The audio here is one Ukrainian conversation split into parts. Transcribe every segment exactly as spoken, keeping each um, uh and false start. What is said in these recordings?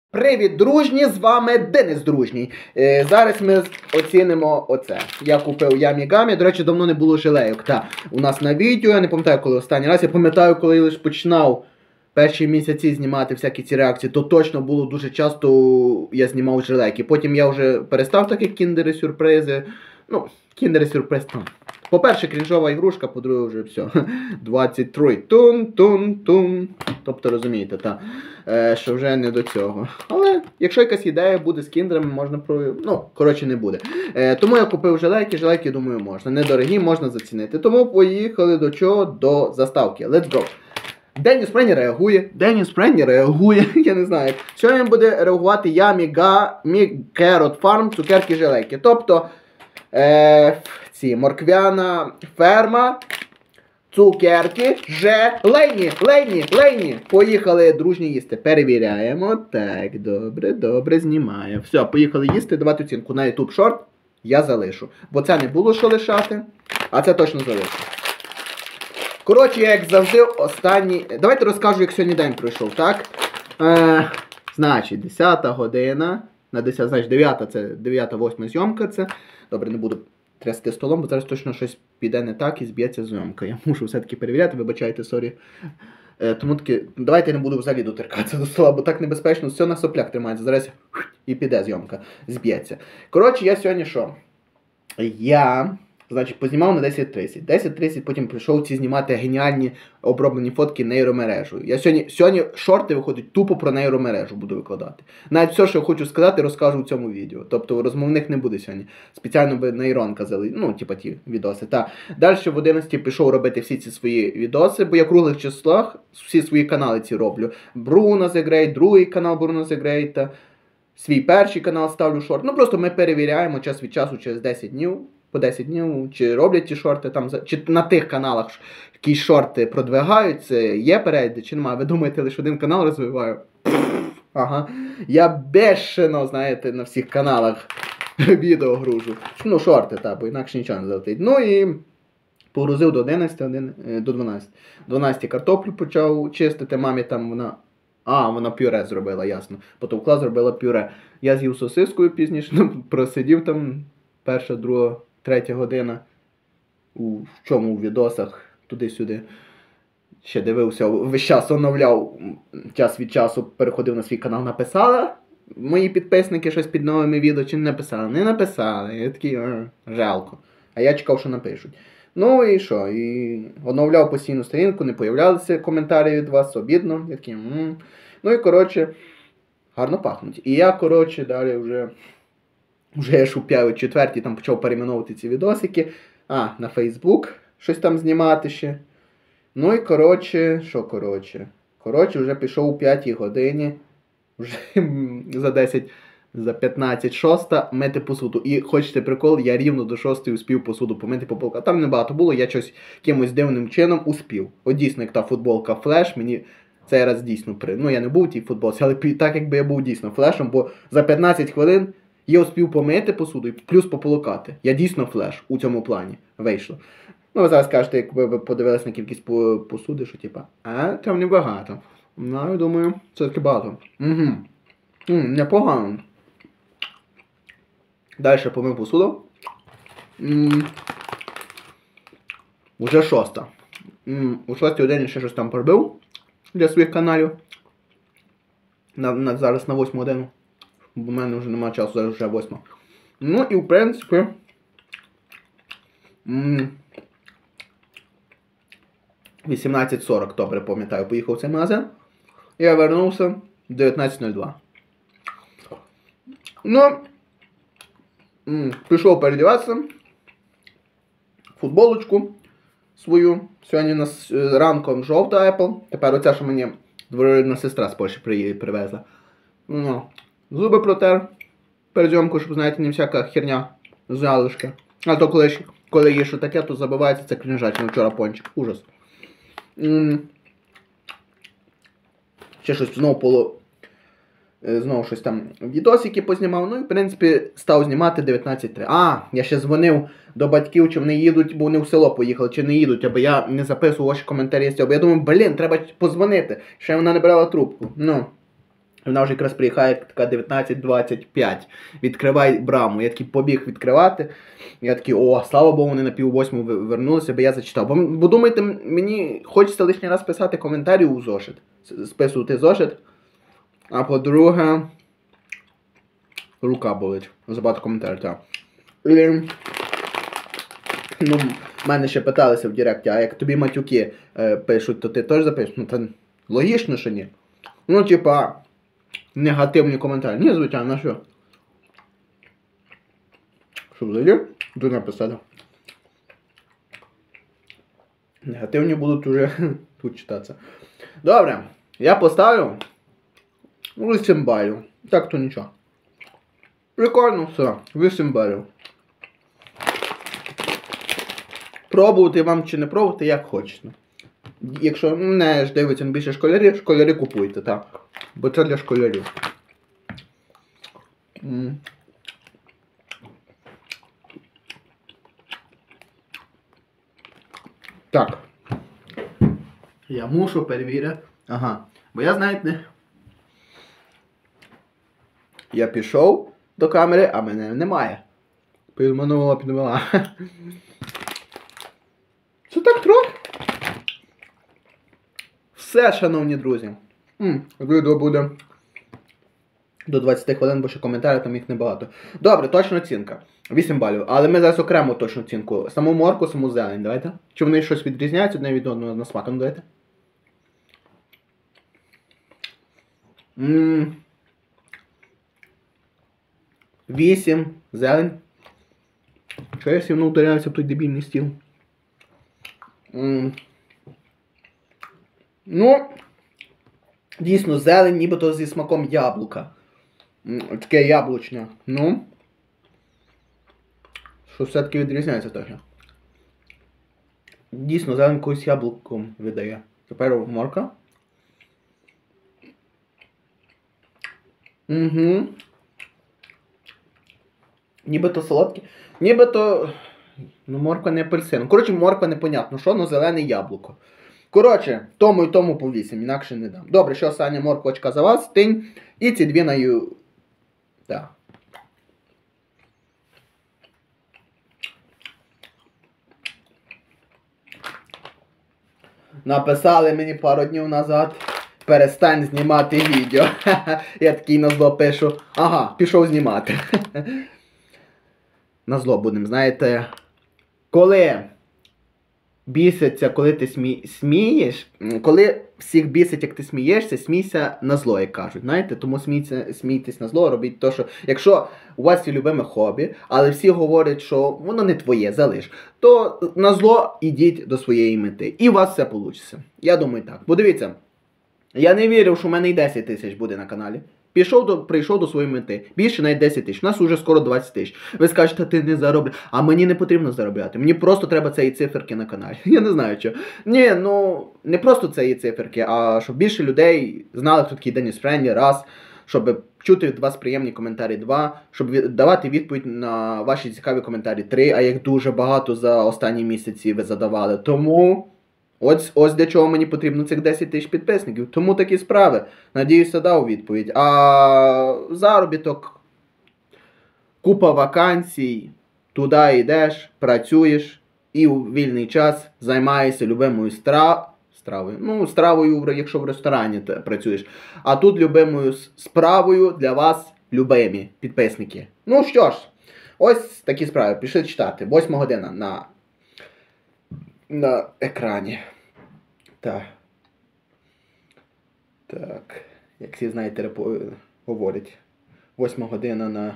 Привіт, дружні! З вами Денис Дружній. Е, зараз ми оцінимо оце. Я купив Ямі-Гамі. До речі, давно не було жилейок. Та, у нас на відео, я не пам'ятаю, коли останній раз. Я пам'ятаю, коли я лише починав перші місяці знімати всякі ці реакції, то точно було дуже часто я знімав жилейки. Потім я вже перестав такі кіндери-сюрпризи. Ну, кіндери-сюрприз там. По-перше, крінжова ігрушка, по-друге, вже все. двадцять три. Тун-тун-тун. Тобто, розумієте, та, е, що вже не до цього. Але, якщо якась ідея буде з кіндерами, можна про... Ну, коротше, не буде. Е, тому я купив жилейки, жилейки, думаю, можна. Недорогі, можна зацінити. Тому поїхали до чого? До заставки. Let's go. Деніс Френні реагує. Деніс Френні реагує. Я не знаю. Сьогодні буде реагувати Ямі-Гамі Керот Фарм, цукерки жилейки. Тобто, е, ці морквяна ферма, цукерки, желейні, лейні, лейні. Поїхали дружні їсти. Перевіряємо. Так, добре, добре, знімаю. Все, поїхали їсти, давати оцінку на YouTube Short. Я залишу. Бо це не було що лишати, а це точно залишу. Коротше, як завжди, останній... Давайте розкажу, як сьогодні день пройшов, так? Е, значить, десята година. На десять, значить, дев'ята це дев'ята восьма зйомка це. Добре, не буду трясти столом, бо зараз точно щось піде не так і зб'ється зйомка. Я мушу все-таки перевіряти, вибачайте, сорі. Е, тому таки, давайте не буду взагалі доторкатися до стола, бо так небезпечно, все на соплях тримається. Зараз і піде зйомка, зб'ється. Коротше, я сьогодні що? Я... Значить, познімав на десять тридцять. десять тридцять потім прийшов ці знімати геніальні оброблені фотки нейромережею. Я сьогодні, сьогодні шорти виходять тупо про нейромережу буду викладати. Навіть все, що я хочу сказати, розкажу в цьому відео. Тобто розмовних не буде сьогодні. Спеціально би нейронка взяли, ну, типа ті відоси. Та. Далі в одинадцятій пішов робити всі ці свої відоси, бо я в круглих числах всі свої канали ці роблю. Bruno The Great, другий канал Bruno The Great, та свій перший канал ставлю шорт. Ну, просто ми перевіряємо час від часу через десять днів. По десять днів, чи роблять ті шорти, там, чи на тих каналах якісь шорти продвигаються, є перегляди, чи немає. Ви думаєте, лише один канал розвиваю? Ага. Я бешено, знаєте, на всіх каналах відео гружу. Ну, шорти, так, бо інакше нічого не залетить. Ну і погрузив до одинадцяти, до дванадцяти. дванадцяти картоплю почав чистити, мамі там вона... А, вона пюре зробила, ясно. Потовкла, зробила пюре. Я з'їв сосискою пізніше, ну, просидів там перша, друга, третя година у в чому у відосах, туди-сюди. Ще дивився, весь час оновляв, час від часу переходив на свій канал, написала мої підписники щось під новими відео, чи не написали? Не написали, я такий, жалко. А я чекав, що напишуть. Ну і що, і оновляв постійну сторінку, не появлялися коментарі від вас, обідно, я такий, м-м. Ну і коротше, гарно пахнуть. І я, коротше, далі вже... Вже я шуп'яв четвертій, там почав перейменовувати ці відосики. А, на Фейсбук щось там знімати ще. Ну і коротше, що коротше? Коротше, вже пішов у п'ятій годині. Вже за десять, за п'ятнадцять, шоста мити посуду. І хочете прикол, я рівно до шостої успів посуду помити по полках. Там небагато було, я щось якимось дивним чином успів. От дійсно, як та футболка Флеш, мені... Цей раз дійсно при... Ну, я не був у тій футболці, але так, якби я був дійсно флешом, бо за п'ятнадцять хвилин я успів помити посуду і плюс пополокати. Я дійсно флеш у цьому плані вийшло. Ну, ви зараз скажете, якби ви подивилися на кількість посуди, що типа, а, там небагато. Ну, я думаю, це таки багато. Угу. М, непогано. Далі помив посуду. М, Уже шоста. М, у шостій годині ще щось там пробив для своїх каналів. На, на, зараз на восьму годину. Бо в мене вже немає часу, зараз вже восьма. Ну і в принципі... вісімнадцять сорок, добре пам'ятаю, поїхав в цей магазин. Я вернувся в дев'ятнадцять нуль два. Ну, пішов переодіватися. Футболочку свою. Сьогодні у нас ранком жовта Apple. Тепер оця, що мені двородна сестра з Польщі привезла. Ну, зуби протер перед зйомкою, щоб, знаєте, не всяка херня з залишки. А то коли, коли є що таке, то забивається це крінжать. Вчора пончик. Ужас. М-м. Ще щось знову поло... Знову щось там відосики познімав. Ну і в принципі став знімати дев'ятнадцять три. А, я ще дзвонив до батьків, чи вони їдуть, бо вони в село поїхали, чи не їдуть, аби я не записував ваші коментарі з цього. Бо я думаю, блін, треба позвонити. Ще вона не брала трубку. Ну. Вона вже якраз приїхає така дев'ятнадцять двадцять п'ять. Відкривай браму. Я такий побіг відкривати. Я такий, о, слава Богу, вони на пів восьму вернулися, бо я зачитав. Бо, бо думаєте, мені хочеться лишній раз писати коментарі у зошит. Списувати зошит. А по-друге, рука болить. Забагато коментарів, так. І... Ну, мене ще питалися в Директі, а як тобі матюки е, пишуть, то ти теж запишеш? Ну, та логічно, що ні. Ну, типа, негативні коментарі. Ні, звичайно, на що? Що взагалі? Тут написали. Негативні будуть уже тут читатися. Добре, я поставлю вісім балів. Так то нічого. Прикольно все, вісім балів. Пробувати вам чи не пробувати, як хочете. Якщо не ж дивиться більше школярів, школярі купуйте, так. Бо це для школярів. М. Так. Я мушу перевірити. Ага. Бо я, знаєте, я пішов до камери, а мене немає. Підманула, підманула. Це так трохи. Все, шановні друзі. М, відео буде до двадцяти хвилин, бо ще коментарів там їх небагато. Добре, точна оцінка. вісім балів. Але ми зараз окремо точну оцінку. Саму морку, саму зелень, давайте. Чи вони щось відрізняються одне від одного на смак? Ну, давайте. Ммм. вісім. Зелень. Що я сівно ударяюся в той дебільний стіл? Ммм. Ну, дійсно, зелень нібито зі смаком яблука. Таке яблучне. Ну. Що все-таки відрізняється трохи. Дійсно, зелень якусь яблуком видає. Тепер морка. Угу. Нібито солодкі. Нібито... Ну, морква не апельсин. Коротше, морква непонятно що, ну зелене яблуко. Коротше, тому і тому по вісім, інакше не дам. Добре, що остання морквочка за вас, тинь. І ці дві на ю... Так. Написали мені пару днів назад, перестань знімати відео. Я такий назло пишу, ага, пішов знімати. Назло будемо, знаєте, коли біситься, коли ти смі... смієш, коли всіх бісить, як ти смієшся, смійся на зло, як кажуть, знаєте, тому смійся, смійтесь на зло, робіть то, що, якщо у вас є любиме хобі, але всі говорять, що воно не твоє, залиш, то на зло ідіть до своєї мети, і у вас все вийде. Я думаю так. Бо дивіться, я не вірив, що в мене і десять тисяч буде на каналі. Пішов до, прийшов до своєї мети. Більше навіть десять тисяч. У нас уже скоро двадцять тисяч. Ви скажете, ти не заробляєш. А мені не потрібно заробляти. Мені просто треба цієї циферки на каналі. Я не знаю чого. Ні, ну, не просто цієї циферки, а щоб більше людей знали, хто такий Деніс Френдлі, раз. Щоб чути від вас приємні коментарі, два. Щоб давати відповідь на ваші цікаві коментарі, три. А їх дуже багато за останні місяці ви задавали. Тому... Ось, ось для чого мені потрібно цих десять тисяч підписників. Тому такі справи. Надіюся, дав відповідь. А заробіток, купа вакансій, туди йдеш, працюєш і у вільний час займаєшся любимою стра... стравою. Ну, стравою, якщо в ресторані працюєш. А тут любимою справою для вас любимі підписники. Ну що ж, ось такі справи. Пішли читати. Восьма година на... на екрані. Так. Так. Як всі знаєте, репо... говорять. Восьма година на...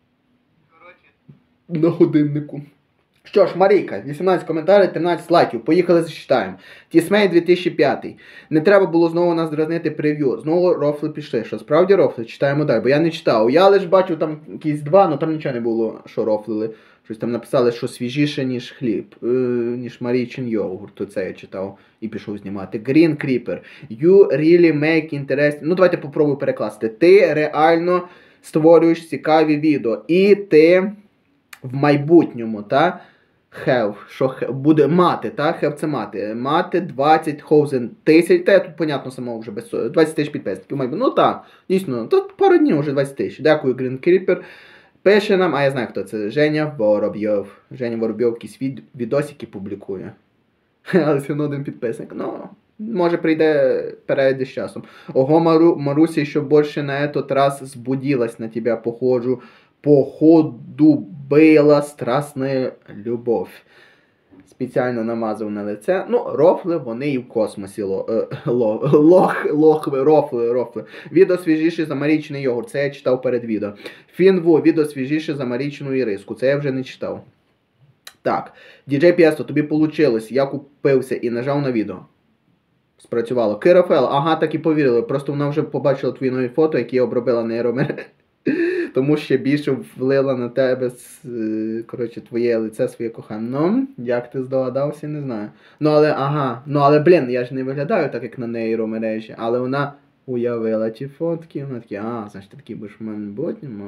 на годиннику. Що ж, Марійка, вісімнадцять коментарів, тринадцять лайків. Поїхали зачитаємо. Тісмей дві тисячі п'ятий. Не треба було знову нас дразнити прев'ю. Знову рофли пішли. Що, справді рофли? Читаємо далі, бо я не читав. Я лише бачив там якісь два, але там нічого не було, що рофлили. Щось там написали, що свіжіше, ніж хліб, е, ніж Марійчин йогурт. То це я читав і пішов знімати. Green Creeper. You really make interesting... Ну, давайте попробую перекласти. Ти реально створюєш цікаві відео. І ти в майбутньому, та? have, що have, буде мати, так? Have це мати. Мати двадцять тисяч, та тут, понятно, само вже без двадцять тисяч підписників. Ну так, дійсно, тут пару днів вже двадцять тисяч. Дякую, Green Creeper. Пише нам, а я знаю, хто це. Женя Воробйов. Женя Воробйов якісь від, відосики публікує. Але все одно один підписник. Ну, може прийде перейде з часом. Ого, Мару, Маруся, еще больше на этот раз сбудилась на тебя, похожу. Походу была страстная любов. Спеціально намазав на лице. Ну, рофли, вони і в космосі. Ло, е, ло, лох, лохви, рофли, рофли. Відео свіжіше за марічний йогурт. Це я читав перед відео. Фінво, відео свіжіше за марічну іриску. Це я вже не читав. Так. ді джей Пiesto, тобі вийшло. Я купився і нажав на відео. Спрацювало. Кирафел, ага, так і повірили. Просто вона вже побачила твої нові фото, які обробила нейромережа. Тому ще більше влила на тебе, коротше, твоє лице, своє кохане. Ну, як ти здогадався, не знаю. Ну, але, ага, ну, але, блін, я ж не виглядаю так, як на нейромережі. Але вона уявила ті фотки, вона такі, а, значить, ти такий будеш в мене ботнім,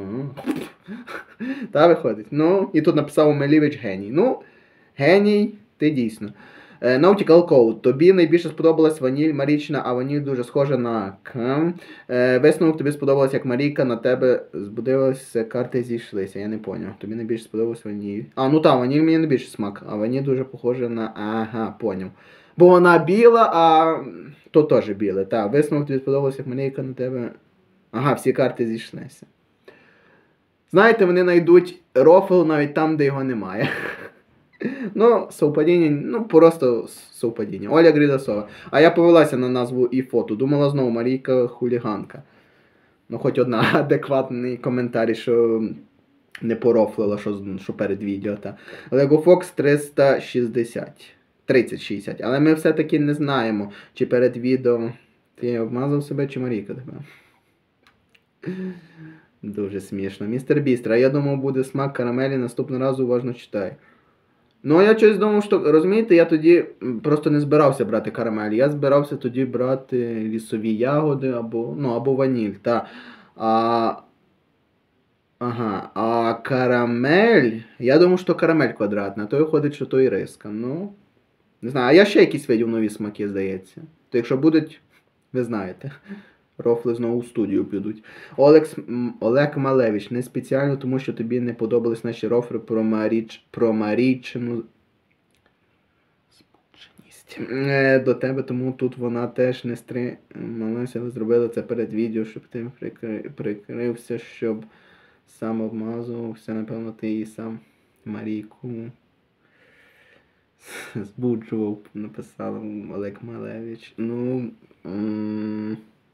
та виходить. Ну, і тут написав Мелівич геній. Ну, геній, ти дійсно. Nautical Code. Тобі найбільше сподобалась ваніль Марічна, а ваніль дуже схожа на К. Висновок тобі сподобалось, як Марійка на тебе збудилася, карти зійшлися. Я не поняв. Тобі найбільше сподобалась ваніль. А, ну так, ваніль мені найбільше смак. А ваніль дуже похожа на... Ага, поняв. Бо вона біла, а то теж біле. Так, висновок тобі сподобалось, як Марійка на тебе... Ага, всі карти зійшлися. Знаєте, вони знайдуть рофл навіть там, де його немає. Ну, совпадіння, ну просто совпадіння. Оля Гридасова. А я повелася на назву і фото. Думала знову Марійка хуліганка. Ну, хоч одна адекватний коментар, що не порофлила, що, що перед відео. Та. Lego Fox триста шістдесят. тридцять шістдесят. Але ми все-таки не знаємо, чи перед відео ти обмазав себе, чи Марійка тебе. Дуже смішно. Містер Бістер, а я думав, буде смак карамелі, наступного разу уважно читай. Ну, я щось думав, що, розумієте, я тоді просто не збирався брати карамель. Я збирався тоді брати лісові ягоди або, ну, або ваніль, та. А, ага, а карамель, я думав, що карамель квадратна, а то виходить, що то іриска. Ну, не знаю, а я ще якісь видів нові смаки, здається. То якщо будуть, ви знаєте. Рофли знову в студію підуть. Олекс, Олег Малевич, не спеціально, тому що тобі не подобались наші рофли про, Маріч, про Марічну спученість. До тебе, тому тут вона теж не стрималася, але зробила це перед відео, щоб ти прикри, прикрився, щоб сам обмазував. Все, напевно, ти її сам Марійку збуджував, написав Олег Малевич. Ну... М-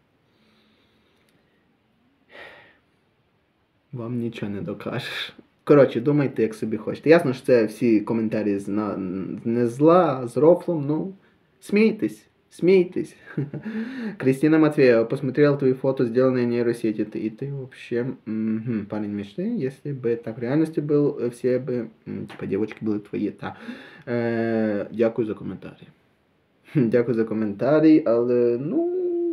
Вам нічого не докажеш. Коротше, думайте, як собі хочете. Ясно, що це всі коментарі з, на, не зла, з рофлом, ну, смейтесь, смейтесь. Кристина Матвеева, посмотрела твои фото, сделанные в нейросети, и ты вообще, угу, парень мечты, если бы так в реальности был, все бы, типа, девочки были твої, та. Е, дякую за коментарі. Дякую за коментарі, але, ну,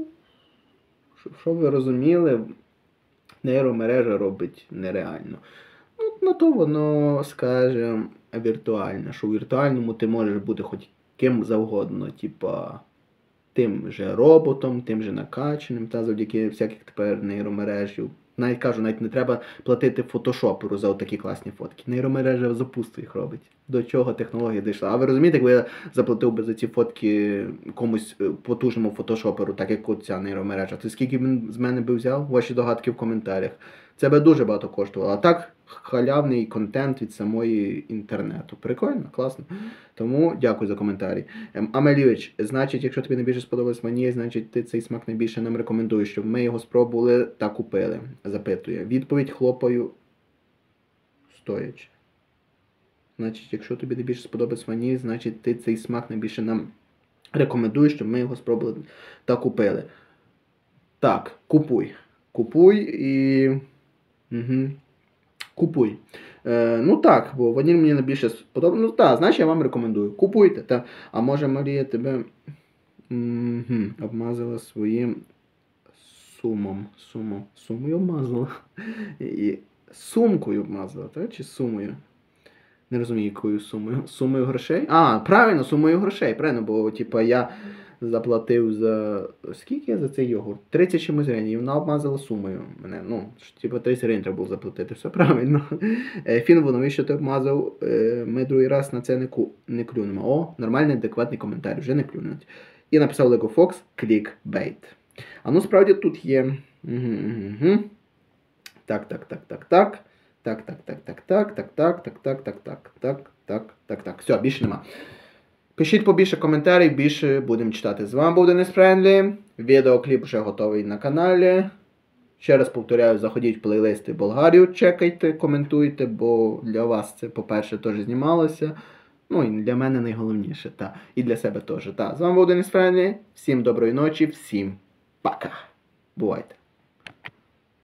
що ви розуміли, нейромережа робить нереально. Ну, на то воно, скажем, віртуальне, що в віртуальному ти можеш бути хоч ким завгодно, типа тим же роботом, тим же накачаним, та завдяки всяких тепер нейромережів. Навіть кажу, навіть не треба платити фотошоперу за такі класні фотки. Нейромережа запусти їх робить. До чого технологія дійшла. А ви розумієте, якби я заплатив би за ці фотки комусь потужному фотошоперу, так як оця нейромережа, то скільки він з мене би взяв? Ваші догадки в коментарях. Це би дуже багато коштувало. А так, халявний контент від самої інтернету. Прикольно, класно. Тому дякую за коментарі. Амелійович, значить, якщо тобі найбільше сподобалось мені, значить ти цей смак найбільше нам рекомендуєш, щоб ми його спробували та купили. Запитує. Відповідь хлопаю стоячи. Значить, якщо тобі найбільше сподобалось мені, значить ти цей смак найбільше нам рекомендуєш, щоб ми його спробували та купили. Так, купуй. Купуй і... Угу. Купуй. Е, ну так, бо ваніль мені найбільше сподобається. Ну так, значить я вам рекомендую. Купуйте. Та. А може Марія тебе угу, обмазала своїм сумом. Сумом. Сумою обмазала. І сумкою обмазала, так? Чи сумою? Не розумію, якою сумою. Сумою грошей? А, правильно, сумою грошей, правильно, бо типа я заплатив за. Скільки я за цей йогурт? тридцять чимось гривень, і вона обмазала сумою мене. Ну, типа тридцять гривень треба було заплатити, все правильно. Фінво, навіщо ти обмазав? Ми другий раз на це не, ку... не клюнемо. О, нормальний, адекватний коментар, вже не клюнуть. І написав Lego Fox clickbait. А ну справді тут є. Угу, угу, угу. Так, так, так, так, так. Так, так, так, так, так, так, так, так, так, так, так, так, так, так, так. Все, більше нема. Пишіть побільше коментарів, більше будемо читати. З вами був Денис Френдлі. Відеокліп вже готовий на каналі. Ще раз повторяю, заходіть в плейлисти Болгарію, чекайте, коментуйте, бо для вас це, по-перше, теж знімалося. Ну, і для мене найголовніше, та. І для себе теж, та. З вами був Денис Френдлі. Всім доброї ночі, всім пока. Бувайте.